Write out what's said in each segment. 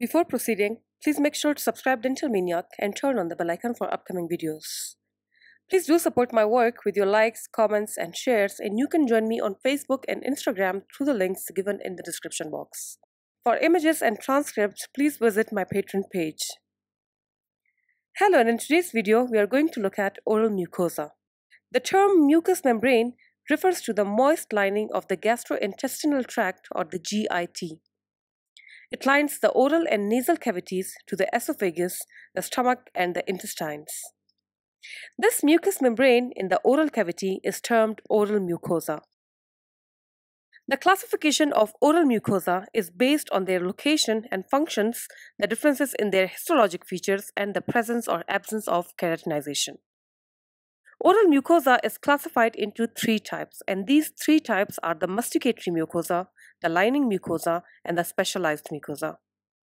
Before proceeding, please make sure to subscribe Dental Maniac and turn on the bell icon for upcoming videos. Please do support my work with your likes, comments, and shares, and you can join me on Facebook and Instagram through the links given in the description box. For images and transcripts, please visit my Patreon page. Hello, and in today's video, we are going to look at oral mucosa. The term mucous membrane refers to the moist lining of the gastrointestinal tract, or the GIT. It lines the oral and nasal cavities to the esophagus, the stomach, and the intestines. This mucous membrane in the oral cavity is termed oral mucosa. The classification of oral mucosa is based on their location and functions, the differences in their histologic features, and the presence or absence of keratinization. Oral mucosa is classified into three types, and these three types are the masticatory mucosa, the lining mucosa, and the specialized mucosa.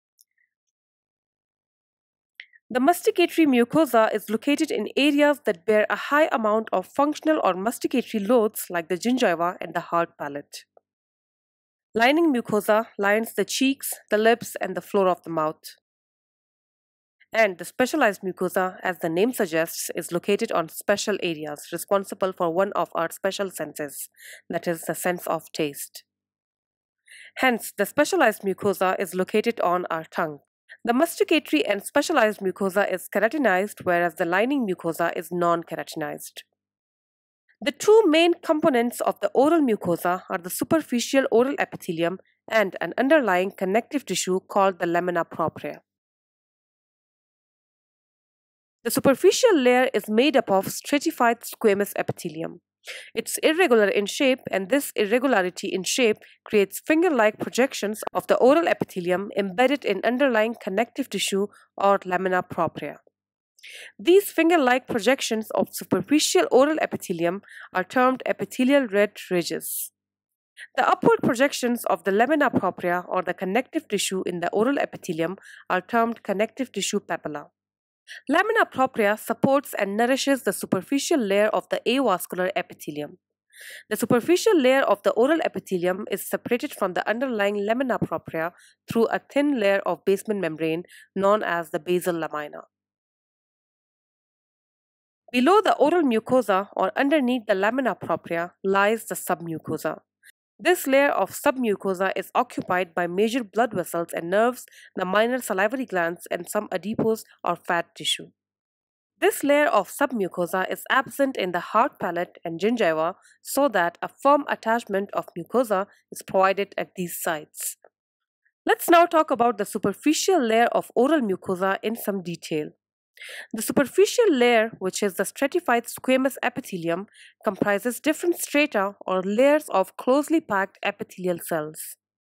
The masticatory mucosa is located in areas that bear a high amount of functional or masticatory loads like the gingiva and the hard palate. Lining mucosa lines the cheeks, the lips, and the floor of the mouth. And the specialized mucosa, as the name suggests, is located on special areas responsible for one of our special senses, that is, the sense of taste. Hence, the specialized mucosa is located on our tongue. The masticatory and specialized mucosa is keratinized, whereas the lining mucosa is non-keratinized. The two main components of the oral mucosa are the superficial oral epithelium and an underlying connective tissue called the lamina propria. The superficial layer is made up of stratified squamous epithelium. It's irregular in shape, and this irregularity in shape creates finger-like projections of the oral epithelium embedded in underlying connective tissue or lamina propria. These finger-like projections of superficial oral epithelium are termed epithelial red ridges. The upward projections of the lamina propria or the connective tissue in the oral epithelium are termed connective tissue papilla. Lamina propria supports and nourishes the superficial layer of the avascular epithelium. The superficial layer of the oral epithelium is separated from the underlying lamina propria through a thin layer of basement membrane known as the basal lamina. Below the oral mucosa or underneath the lamina propria lies the submucosa. This layer of submucosa is occupied by major blood vessels and nerves, the minor salivary glands, and some adipose or fat tissue. This layer of submucosa is absent in the hard palate and gingiva, so that a firm attachment of mucosa is provided at these sites. Let's now talk about the superficial layer of oral mucosa in some detail. The superficial layer, which is the stratified squamous epithelium, comprises different strata or layers of closely packed epithelial cells.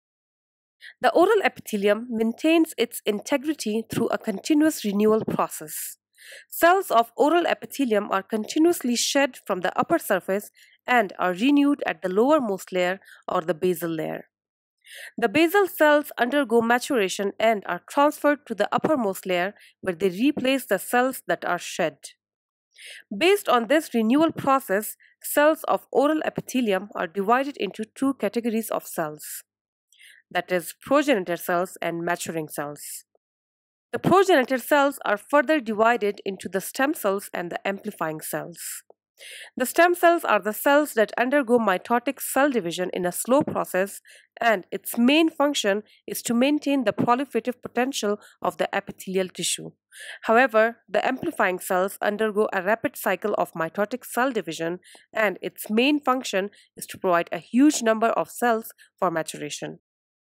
The oral epithelium maintains its integrity through a continuous renewal process. Cells of oral epithelium are continuously shed from the upper surface and are renewed at the lowermost layer or the basal layer. The basal cells undergo maturation and are transferred to the uppermost layer, where they replace the cells that are shed. Based on this renewal process, cells of oral epithelium are divided into two categories of cells, that is, progenitor cells and maturing cells. The progenitor cells are further divided into the stem cells and the amplifying cells. The stem cells are the cells that undergo mitotic cell division in a slow process, and its main function is to maintain the proliferative potential of the epithelial tissue. However, the amplifying cells undergo a rapid cycle of mitotic cell division, and its main function is to provide a huge number of cells for maturation.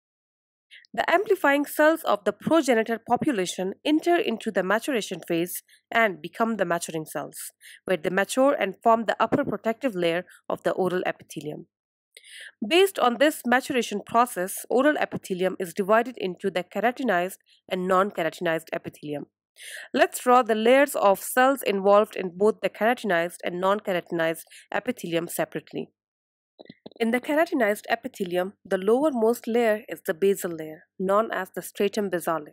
The amplifying cells of the progenitor population enter into the maturation phase and become the maturing cells, where they mature and form the upper protective layer of the oral epithelium. Based on this maturation process, oral epithelium is divided into the keratinized and non-keratinized epithelium. Let's draw the layers of cells involved in both the keratinized and non-keratinized epithelium separately. In the keratinized epithelium, the lowermost layer is the basal layer, known as the stratum basale.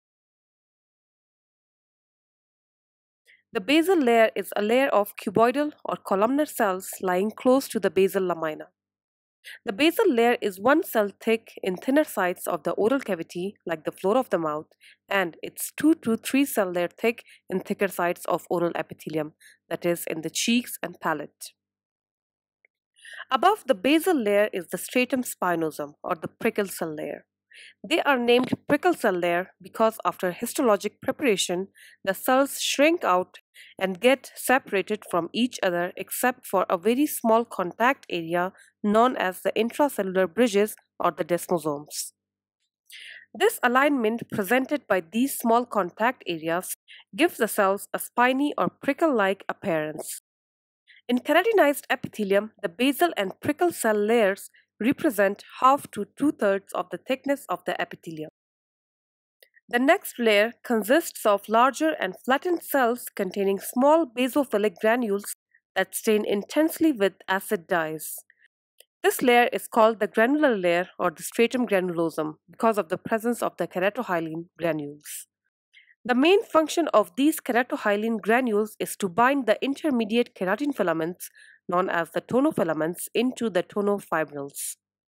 The basal layer is a layer of cuboidal or columnar cells lying close to the basal lamina. The basal layer is one cell thick in thinner sides of the oral cavity, like the floor of the mouth, and it's 2 to 3 cell layer thick in thicker sides of oral epithelium, that is, in the cheeks and palate. Above the basal layer is the stratum spinosum, or the prickle cell layer. They are named prickle cell layer because after histologic preparation, the cells shrink out and get separated from each other except for a very small contact area known as the intracellular bridges or the desmosomes. This alignment presented by these small contact areas gives the cells a spiny or prickle-like appearance. In keratinized epithelium, the basal and prickle cell layers represent half to two-thirds of the thickness of the epithelium. The next layer consists of larger and flattened cells containing small basophilic granules that stain intensely with acid dyes. This layer is called the granular layer or the stratum granulosum because of the presence of the keratohyalin granules. The main function of these keratohyalin granules is to bind the intermediate keratin filaments, known as the tonofilaments, into the tonofibrils.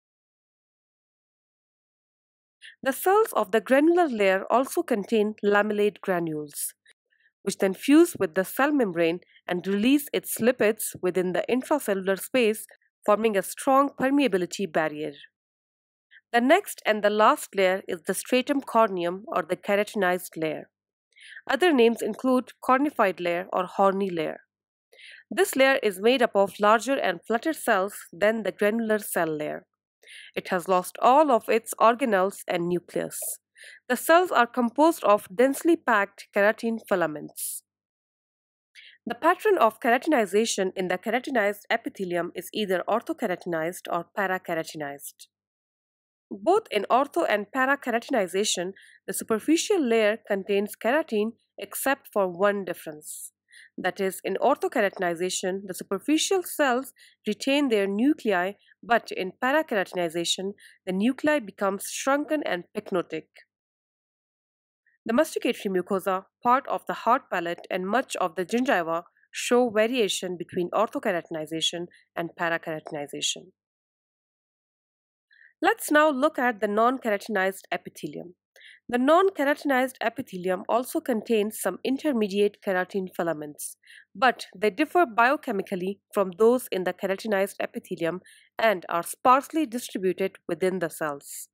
The cells of the granular layer also contain lamellate granules, which then fuse with the cell membrane and release its lipids within the intracellular space, forming a strong permeability barrier. The next and the last layer is the stratum corneum or the keratinized layer. Other names include cornified layer or horny layer. This layer is made up of larger and flatter cells than the granular cell layer. It has lost all of its organelles and nucleus. The cells are composed of densely packed keratin filaments. The pattern of keratinization in the keratinized epithelium is either orthokeratinized or parakeratinized. Both in ortho and parakeratinization, the superficial layer contains keratin except for one difference. That is, in orthokeratinization, the superficial cells retain their nuclei, but in parakeratinization, the nuclei becomes shrunken and pycnotic. The masticatory mucosa, part of the hard palate, and much of the gingiva show variation between orthokeratinization and parakeratinization. Let's now look at the non-keratinized epithelium. The non-keratinized epithelium also contains some intermediate keratin filaments, but they differ biochemically from those in the keratinized epithelium and are sparsely distributed within the cells.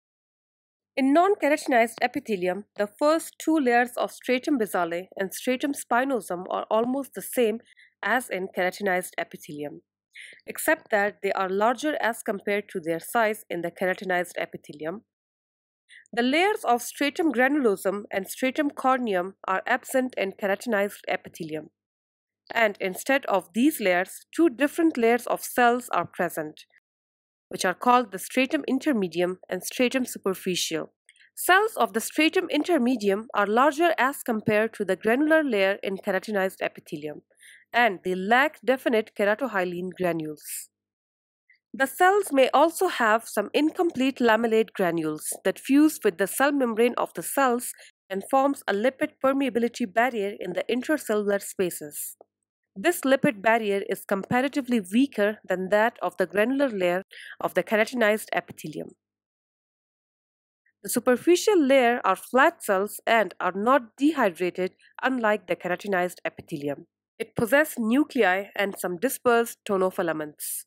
In non-keratinized epithelium, the first two layers of stratum basale and stratum spinosum are almost the same as in keratinized epithelium, except that they are larger as compared to their size in the keratinized epithelium. The layers of stratum granulosum and stratum corneum are absent in keratinized epithelium, and instead of these layers, two different layers of cells are present, which are called the stratum intermedium and stratum superficial. Cells of the stratum intermedium are larger as compared to the granular layer in keratinized epithelium, and they lack definite keratohyalin granules. The cells may also have some incomplete lamellate granules that fuse with the cell membrane of the cells and forms a lipid permeability barrier in the intracellular spaces. This lipid barrier is comparatively weaker than that of the granular layer of the keratinized epithelium. The superficial layer are flat cells and are not dehydrated, unlike the keratinized epithelium. It possesses nuclei and some dispersed tonofilaments.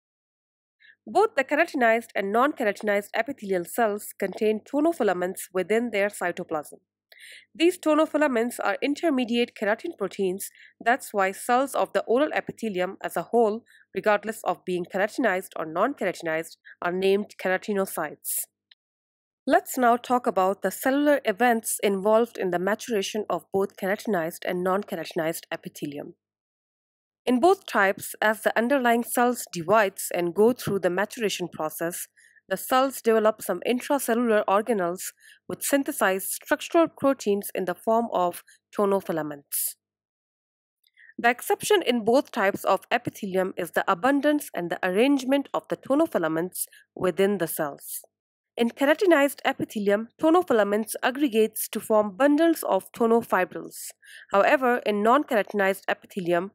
Both the keratinized and non-keratinized epithelial cells contain tonofilaments within their cytoplasm. These tonofilaments are intermediate keratin proteins. That's why cells of the oral epithelium as a whole, regardless of being keratinized or non-keratinized, are named keratinocytes. Let's now talk about the cellular events involved in the maturation of both keratinized and non-keratinized epithelium. In both types, as the underlying cells divides and go through the maturation process, the cells develop some intracellular organelles which synthesize structural proteins in the form of tonofilaments. The exception in both types of epithelium is the abundance and the arrangement of the tonofilaments within the cells. In keratinized epithelium, tonofilaments aggregates to form bundles of tonofibrils. However, in non-keratinized epithelium,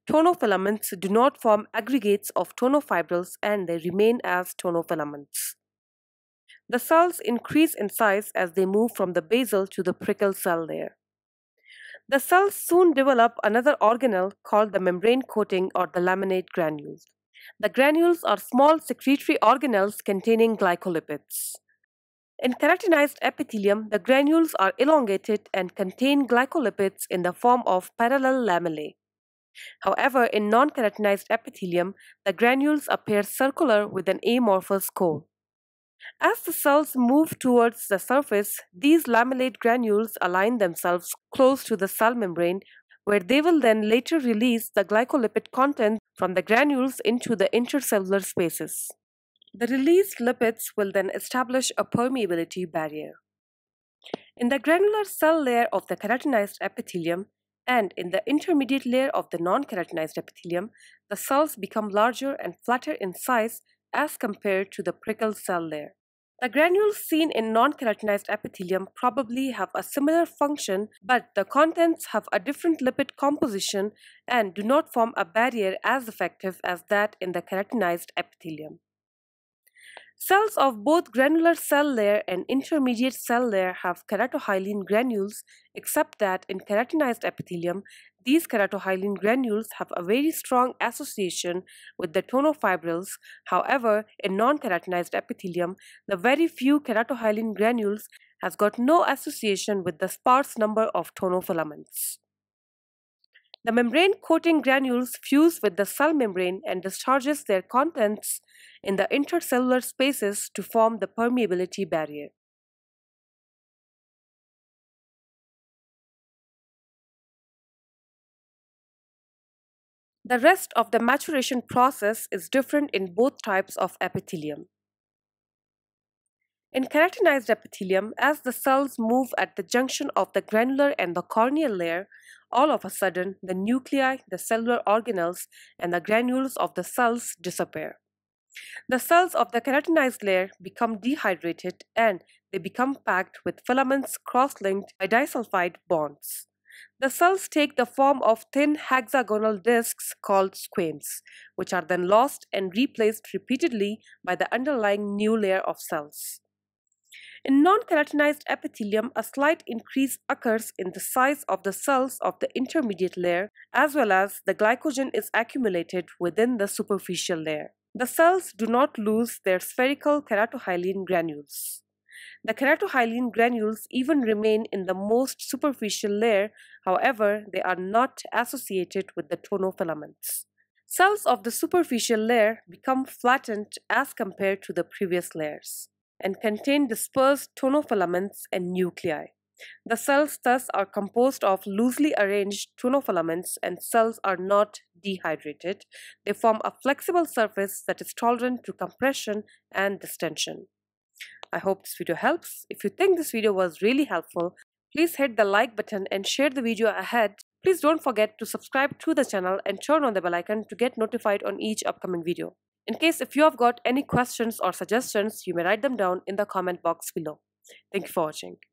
tonofilaments do not form aggregates of tonofibrils and they remain as tonofilaments. The cells increase in size as they move from the basal to the prickle cell layer. The cells soon develop another organelle called the membrane coating or the laminate granules. The granules are small secretory organelles containing glycolipids. In keratinized epithelium, the granules are elongated and contain glycolipids in the form of parallel lamellae. However, in non-keratinized epithelium, the granules appear circular with an amorphous core. As the cells move towards the surface, these lamellate granules align themselves close to the cell membrane, where they will then later release the glycolipid content from the granules into the intercellular spaces. The released lipids will then establish a permeability barrier. In the granular cell layer of the keratinized epithelium and in the intermediate layer of the non-keratinized epithelium, the cells become larger and flatter in size as compared to the prickle cell layer. The granules seen in non-keratinized epithelium probably have a similar function, but the contents have a different lipid composition and do not form a barrier as effective as that in the keratinized epithelium. Cells of both granular cell layer and intermediate cell layer have keratohyalin granules, except that in keratinized epithelium, these keratohyalin granules have a very strong association with the tonofibrils. However, in non-keratinized epithelium, the very few keratohyalin granules has got no association with the sparse number of tonofilaments. The membrane coating granules fuse with the cell membrane and discharges their contents in the intercellular spaces to form the permeability barrier. The rest of the maturation process is different in both types of epithelium. In keratinized epithelium, as the cells move at the junction of the granular and the corneal layer, all of a sudden the nuclei, the cellular organelles, and the granules of the cells disappear. The cells of the keratinized layer become dehydrated and they become packed with filaments cross-linked by disulfide bonds. The cells take the form of thin hexagonal discs called squames, which are then lost and replaced repeatedly by the underlying new layer of cells. In non-keratinized epithelium, a slight increase occurs in the size of the cells of the intermediate layer, as well as the glycogen is accumulated within the superficial layer. The cells do not lose their spherical keratohyalin granules. The keratohyalin granules even remain in the most superficial layer, however, they are not associated with the tonofilaments. Cells of the superficial layer become flattened as compared to the previous layers and contain dispersed tonofilaments and nuclei. The cells thus are composed of loosely arranged tonofilaments and cells are not dehydrated. They form a flexible surface that is tolerant to compression and distension. I hope this video helps. If you think this video was really helpful, please hit the like button and share the video ahead. Please don't forget to subscribe to the channel and turn on the bell icon to get notified on each upcoming video. In case if you have got any questions or suggestions, you may write them down in the comment box below. Thank you for watching.